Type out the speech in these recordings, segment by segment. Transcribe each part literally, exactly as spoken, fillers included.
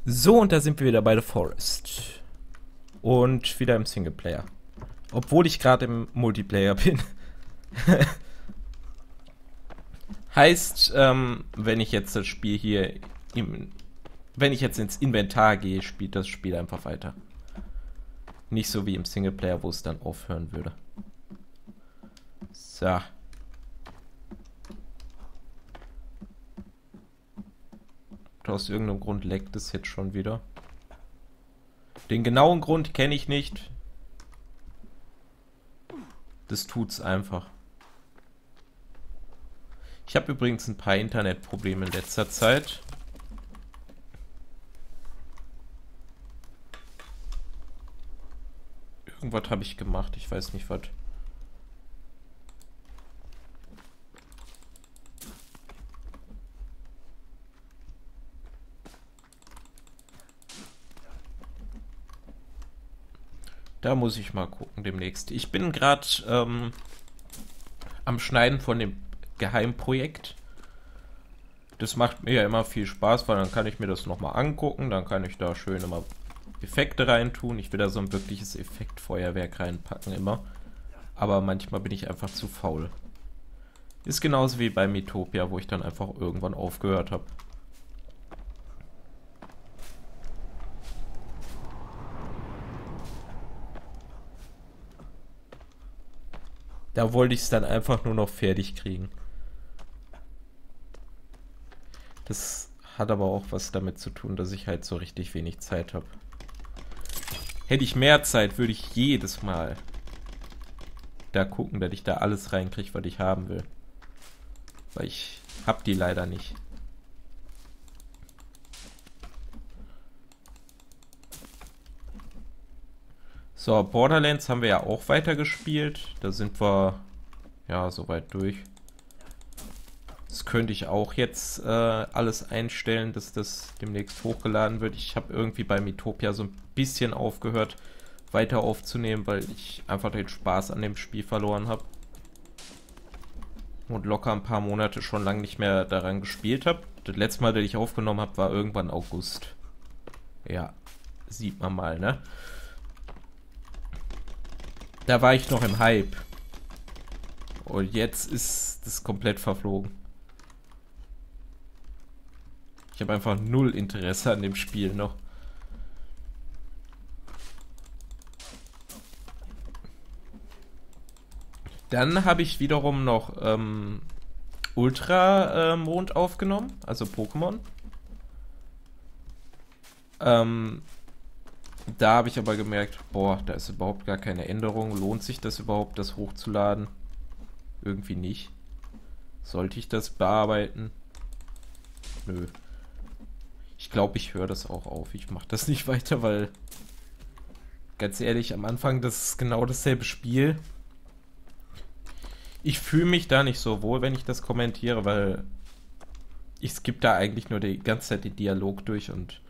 So, und da sind wir wieder bei The Forest. Und wieder im Singleplayer. Obwohl ich gerade im Multiplayer bin. Heißt, ähm, wenn ich jetzt das Spiel hier im, wenn ich jetzt ins Inventar gehe, spielt das Spiel einfach weiter. Nicht so wie im Singleplayer, wo es dann aufhören würde. So. Aus irgendeinem Grund leckt es jetzt schon wieder. Den genauen Grund kenne ich nicht. Das tut's einfach. Ich habe übrigens ein paar Internetprobleme in letzter Zeit. Irgendwas habe ich gemacht, ich weiß nicht was. Da muss ich mal gucken demnächst. Ich bin gerade ähm, am Schneiden von dem Geheimprojekt. Das macht mir ja immer viel Spaß, weil dann kann ich mir das nochmal angucken. Dann kann ich da schön immer Effekte reintun. Ich will da so ein wirkliches Effektfeuerwerk reinpacken immer. Aber manchmal bin ich einfach zu faul. Ist genauso wie bei Miitopia, wo ich dann einfach irgendwann aufgehört habe. Da wollte ich es dann einfach nur noch fertig kriegen. Das hat aber auch was damit zu tun, dass ich halt so richtig wenig Zeit habe. Hätte ich mehr Zeit, würde ich jedes Mal da gucken, dass ich da alles reinkriege, was ich haben will. Weil ich hab die leider nicht. So, Borderlands haben wir ja auch weitergespielt. Da sind wir ja soweit durch. Das könnte ich auch jetzt äh, alles einstellen, dass das demnächst hochgeladen wird. Ich habe irgendwie bei Miitopia so ein bisschen aufgehört, weiter aufzunehmen, weil ich einfach den Spaß an dem Spiel verloren habe. Und locker ein paar Monate schon lange nicht mehr daran gespielt habe. Das letzte Mal, das ich aufgenommen habe, war irgendwann August. Ja, sieht man mal, ne? Da war ich noch im Hype. Und jetzt ist das komplett verflogen. Ich habe einfach null Interesse an dem Spiel noch. Dann habe ich wiederum noch ähm, Ultramond äh, aufgenommen, also Pokémon. Ähm, da habe ich aber gemerkt, boah, da ist überhaupt gar keine Änderung. Lohnt sich das überhaupt, das hochzuladen? Irgendwie nicht. Sollte ich das bearbeiten? Nö. Ich glaube, ich höre das auch auf. Ich mache das nicht weiter, weil ganz ehrlich, am Anfang, das ist genau dasselbe Spiel. Ich fühle mich da nicht so wohl, wenn ich das kommentiere, weil ich skippe da eigentlich nur die ganze Zeit den Dialog durch und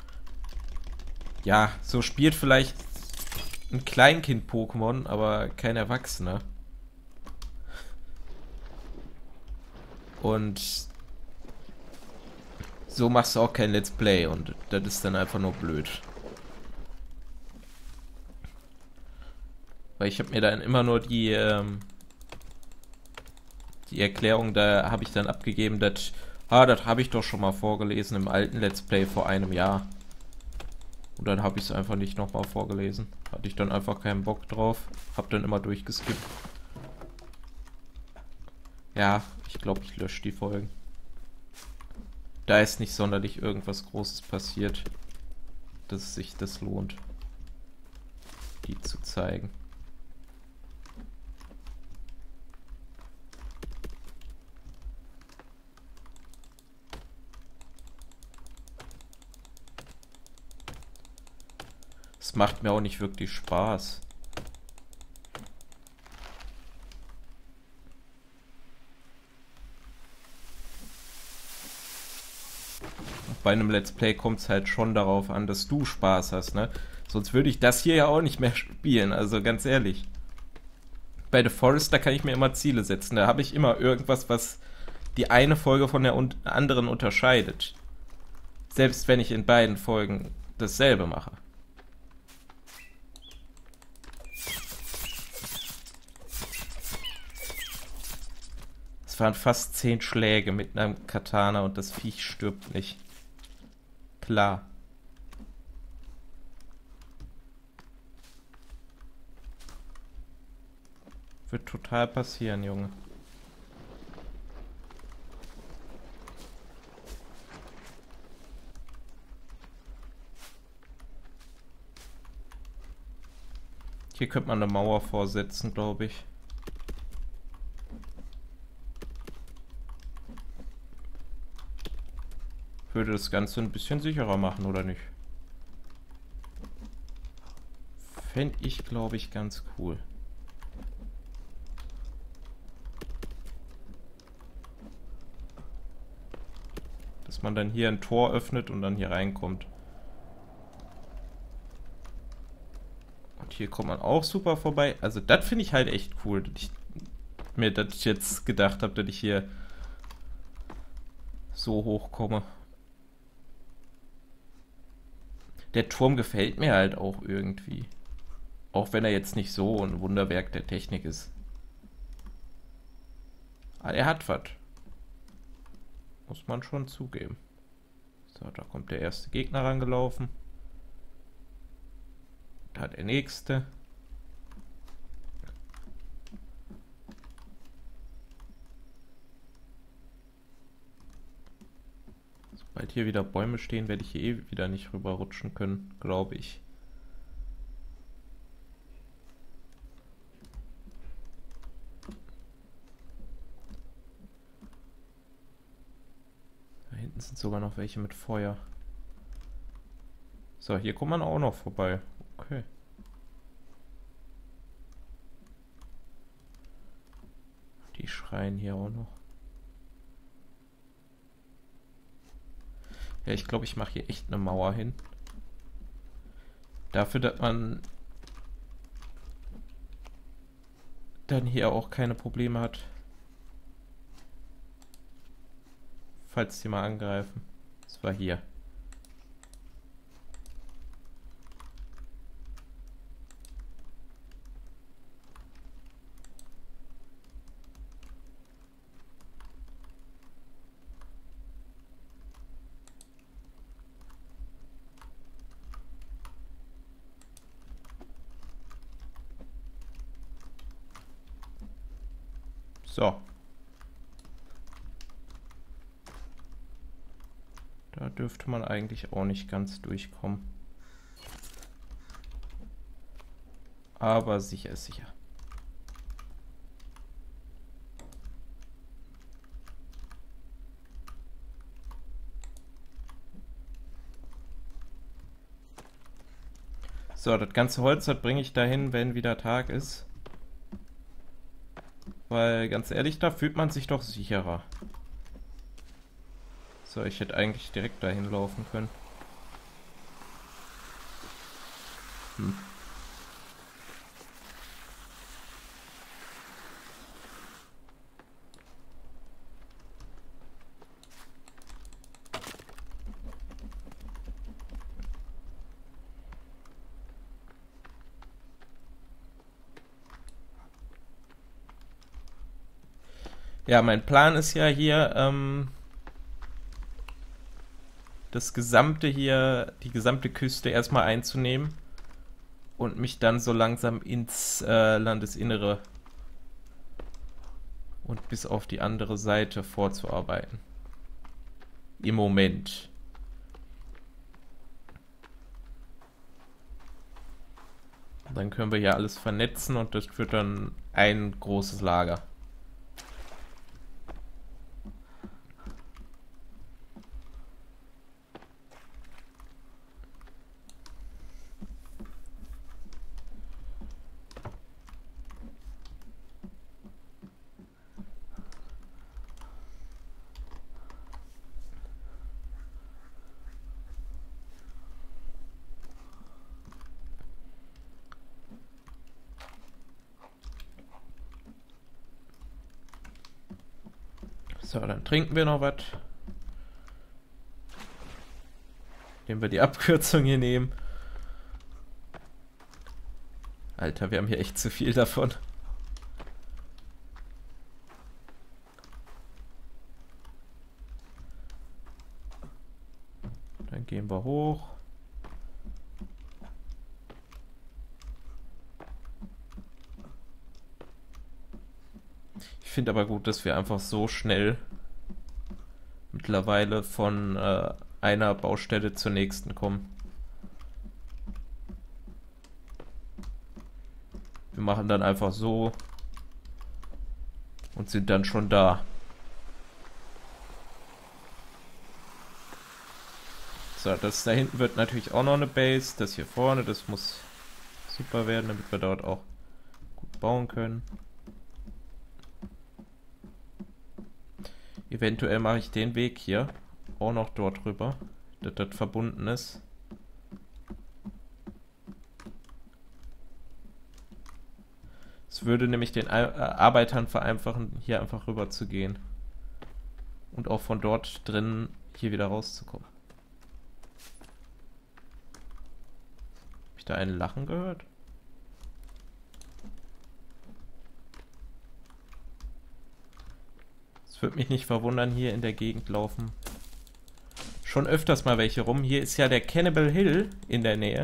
ja, so spielt vielleicht ein Kleinkind Pokémon, aber kein Erwachsener. Und so machst du auch kein Let's Play und das ist dann einfach nur blöd. Weil ich habe mir dann immer nur die ähm, die Erklärung, da habe ich dann abgegeben, dass ah, das habe ich doch schon mal vorgelesen im alten Let's Play vor einem Jahr. Und dann habe ich es einfach nicht nochmal vorgelesen. Hatte ich dann einfach keinen Bock drauf. Hab dann immer durchgeskippt. Ja, ich glaube, ich lösche die Folgen. Da ist nicht sonderlich irgendwas Großes passiert, dass sich das lohnt, die zu zeigen. Es macht mir auch nicht wirklich Spaß. Bei einem Let's Play kommt es halt schon darauf an, dass du Spaß hast, ne? Sonst würde ich das hier ja auch nicht mehr spielen, also ganz ehrlich. Bei The Forest, da kann ich mir immer Ziele setzen. Da habe ich immer irgendwas, was die eine Folge von der un- anderen unterscheidet. Selbst wenn ich in beiden Folgen dasselbe mache. Es waren fast zehn Schläge mit einem Katana und das Viech stirbt nicht. Klar. Wird total passieren, Junge. Hier könnte man eine Mauer vorsetzen, glaube ich. Würde das Ganze ein bisschen sicherer machen, oder nicht? Fände ich, glaube ich, ganz cool. Dass man dann hier ein Tor öffnet und dann hier reinkommt. Und hier kommt man auch super vorbei. Also das finde ich halt echt cool, dass ich mir das jetzt gedacht habe, dass ich hier so hoch komme. Der Turm gefällt mir halt auch irgendwie. Auch wenn er jetzt nicht so ein Wunderwerk der Technik ist. Aber er hat was. Muss man schon zugeben. So, da kommt der erste Gegner rangelaufen. Da hat der nächste. Sobald hier wieder Bäume stehen, werde ich hier eh wieder nicht rüberrutschen können, glaube ich. Da hinten sind sogar noch welche mit Feuer. So, hier kommt man auch noch vorbei. Okay. Die schreien hier auch noch. Ja, ich glaube, ich mache hier echt eine Mauer hin. Dafür, dass man dann hier auch keine Probleme hat. Falls die mal angreifen. Das war hier. So. Da dürfte man eigentlich auch nicht ganz durchkommen. Aber sicher ist sicher. So, das ganze Holz, das bringe ich dahin, wenn wieder Tag ist. Weil, ganz ehrlich, da fühlt man sich doch sicherer. So, ich hätte eigentlich direkt dahin laufen können. Hm. Ja, mein Plan ist ja hier, ähm, das gesamte hier, die gesamte Küste erstmal einzunehmen und mich dann so langsam ins äh, Landesinnere und bis auf die andere Seite vorzuarbeiten. Im Moment. Dann können wir hier alles vernetzen und das wird dann ein großes Lager. So, dann trinken wir noch was. indem wir die Abkürzung hier nehmen. Alter, wir haben hier echt zu viel davon. Dann gehen wir hoch. Ich finde aber gut, dass wir einfach so schnell mittlerweile von äh, einer Baustelle zur nächsten kommen. Wir machen dann einfach so und sind dann schon da. So, das da hinten wird natürlich auch noch eine Base. Das hier vorne, das muss super werden, damit wir dort auch gut bauen können. Eventuell mache ich den Weg hier auch noch dort rüber, dass das verbunden ist. Es würde nämlich den Arbeitern vereinfachen, hier einfach rüber zu gehen. Und auch von dort drin hier wieder rauszukommen. Habe ich da einen Lachen gehört? Es würde mich nicht verwundern, hier in der Gegend laufen schon öfters mal welche rum. Hier ist ja der Cannibal Hill in der Nähe.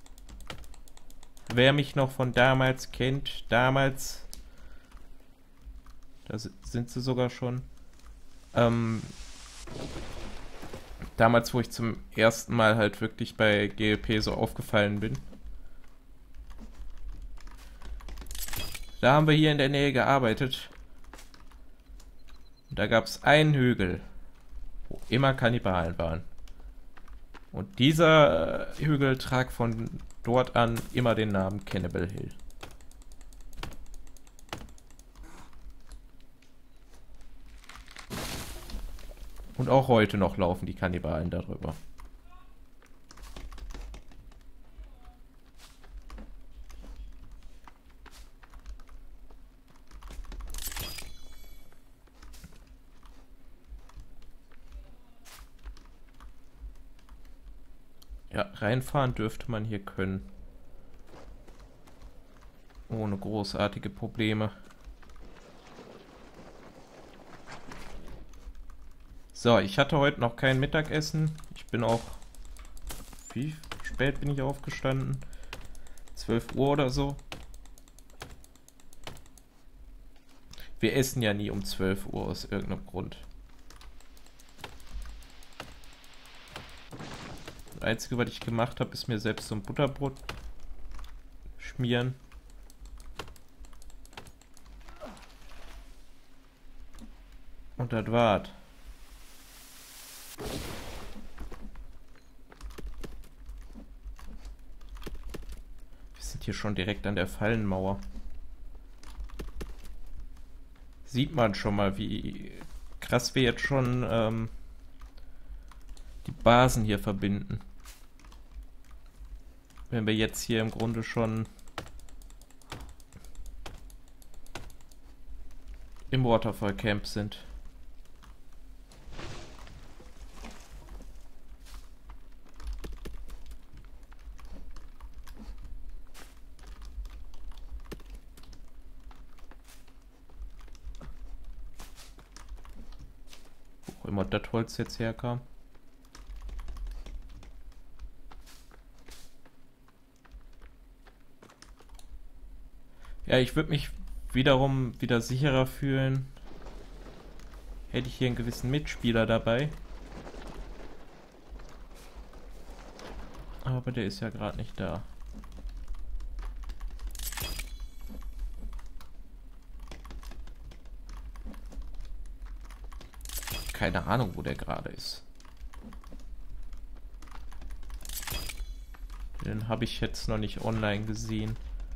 Wer mich noch von damals kennt, damals, da sind sie sogar schon, ähm, damals, wo ich zum ersten Mal halt wirklich bei G L P so aufgefallen bin. Da haben wir hier in der Nähe gearbeitet. Und da gab es einen Hügel, wo immer Kannibalen waren. Und dieser äh, Hügel trug von dort an immer den Namen Cannibal Hill. Und auch heute noch laufen die Kannibalen darüber. Ja, reinfahren dürfte man hier können. Ohne großartige Probleme. So, ich hatte heute noch kein Mittagessen. Ich bin auch... Wie spät bin ich aufgestanden? zwölf Uhr oder so. Wir essen ja nie um zwölf Uhr aus irgendeinem Grund. Das Einzige, was ich gemacht habe, ist mir selbst so ein Butterbrot schmieren. Und das war's. Wir sind hier schon direkt an der Fallenmauer. Sieht man schon mal, wie krass wir jetzt schon ähm, die Basen hier verbinden. Wenn wir jetzt hier im Grunde schon im Waterfall Camp sind. Wo immer das Holz jetzt herkam. Ja, ich würde mich wiederum wieder sicherer fühlen, hätte ich hier einen gewissen Mitspieler dabei. Aber der ist ja gerade nicht da. Keine Ahnung, wo der gerade ist. Den habe ich jetzt noch nicht online gesehen.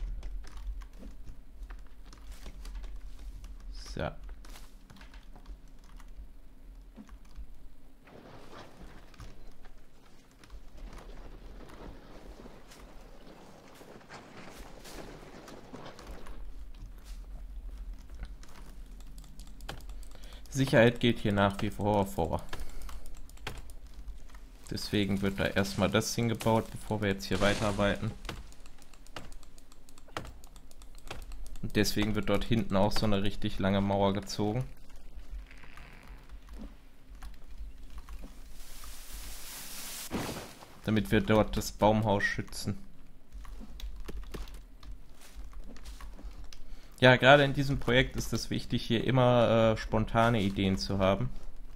Ja. Sicherheit geht hier nach wie vor vor. Deswegen wird da erstmal das hingebaut, bevor wir jetzt hier weiterarbeiten. Und deswegen wird dort hinten auch so eine richtig lange Mauer gezogen. Damit wir dort das Baumhaus schützen. Ja, gerade in diesem Projekt ist es wichtig, hier immer äh, spontane Ideen zu haben.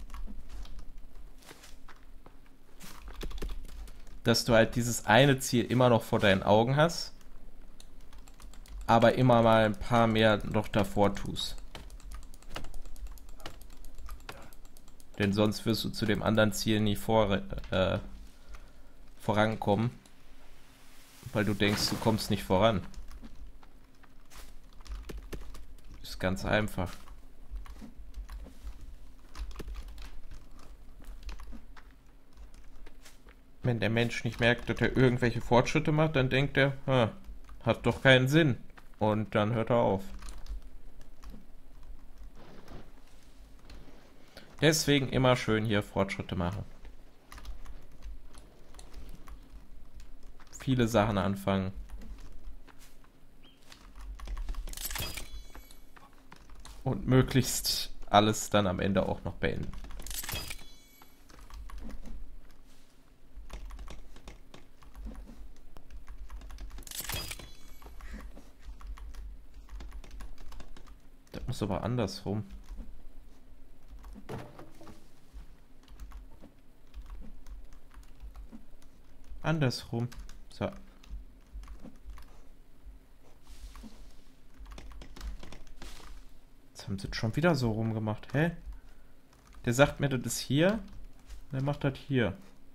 Dass du halt dieses eine Ziel immer noch vor deinen Augen hast, aber immer mal ein paar mehr noch davor tust. Denn sonst wirst du zu dem anderen Ziel nie vor, äh, vorankommen, weil du denkst, du kommst nicht voran. Ist ganz einfach. Wenn der Mensch nicht merkt, dass er irgendwelche Fortschritte macht, dann denkt er, ah, hat doch keinen Sinn. Und dann hört er auf. Deswegen immer schön hier Fortschritte machen. Viele Sachen anfangen. Und möglichst alles dann am Ende auch noch beenden. Das muss aber andersrum. Andersrum. So. Jetzt haben sie es schon wieder so rumgemacht. Hä? Der sagt mir, das ist hier. Der macht das hier.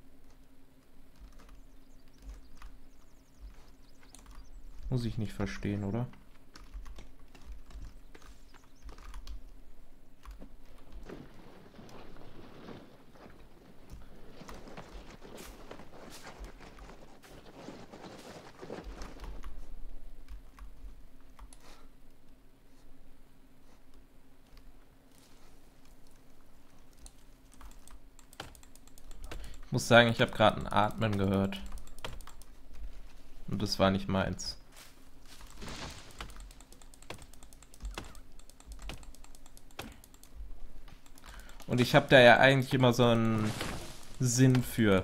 Muss ich nicht verstehen, oder? Ich muss sagen, ich habe gerade ein Atmen gehört. Und das war nicht meins. Und ich habe da ja eigentlich immer so einen Sinn für.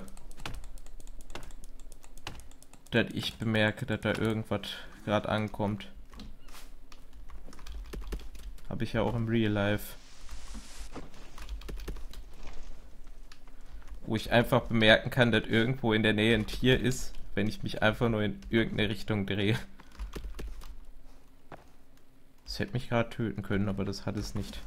Dass ich bemerke, dass da irgendwas gerade ankommt. Habe ich ja auch im Real Life. Wo ich einfach bemerken kann, dass irgendwo in der Nähe ein Tier ist, wenn ich mich einfach nur in irgendeine Richtung drehe. Das hätte mich gerade töten können, aber das hat es nicht.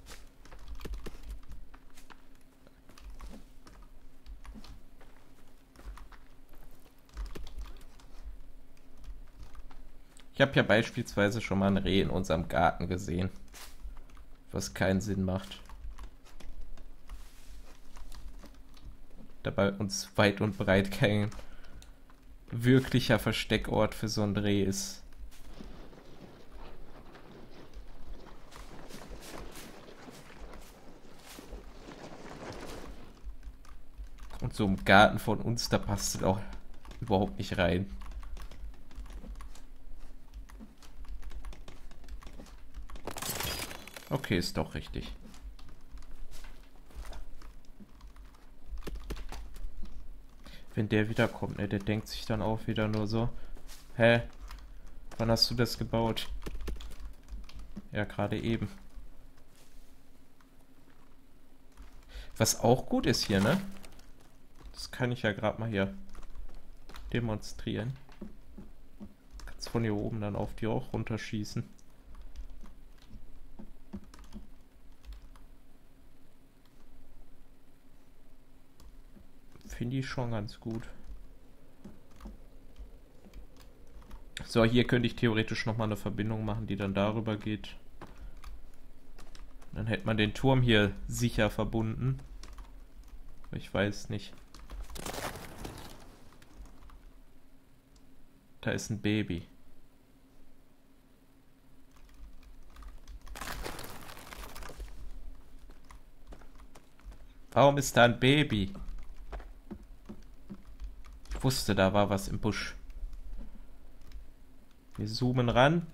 Ich habe ja beispielsweise schon mal ein Reh in unserem Garten gesehen, was keinen Sinn macht. Da bei uns weit und breit kein wirklicher Versteckort für so ein Reh ist. Und so im Garten von uns, da passt es auch überhaupt nicht rein. Okay, ist doch richtig. Wenn der wiederkommt, ne, der denkt sich dann auch wieder nur so, hä, wann hast du das gebaut? Ja, gerade eben. Was auch gut ist hier, ne? Das kann ich ja gerade mal hier demonstrieren. Kannst von hier oben dann auf die auch runterschießen. Finde ich schon ganz gut. So, hier könnte ich theoretisch nochmal eine Verbindung machen, die dann darüber geht. Dann hätte man den Turm hier sicher verbunden. Ich weiß nicht. Da ist ein Baby. Warum ist da ein Baby? Ich wusste, da war was im Busch. Wir zoomen ran.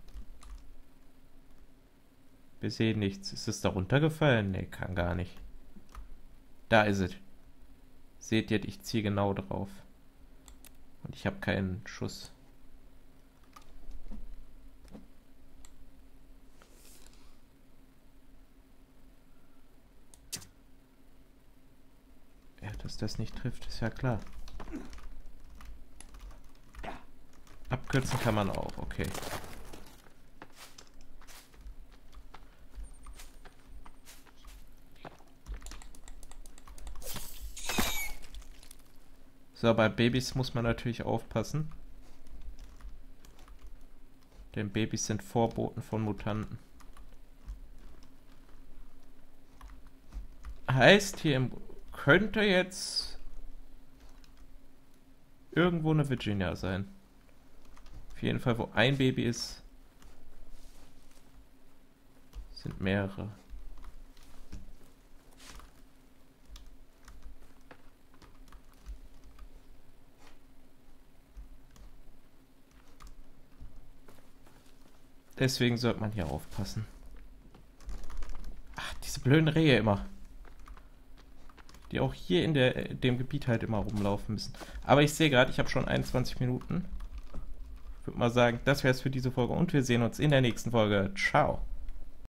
Wir sehen nichts. Ist es da runtergefallen? Ne, kann gar nicht. Da ist es. Seht ihr, ich ziehe genau drauf. Und ich habe keinen Schuss. Ja, dass das nicht trifft, ist ja klar. Abkürzen kann man auch, okay. So, bei Babys muss man natürlich aufpassen. Denn Babys sind Vorboten von Mutanten. Heißt, hier im könnte jetzt irgendwo eine Virginia sein. Auf jeden Fall, wo ein Baby ist, sind mehrere. Deswegen sollte man hier aufpassen. Ach, diese blöden Rehe immer. Die auch hier in der, dem Gebiet halt immer rumlaufen müssen. Aber ich sehe gerade, ich habe schon einundzwanzig Minuten. Ich würde mal sagen, das wäre es für diese Folge und wir sehen uns in der nächsten Folge. Ciao.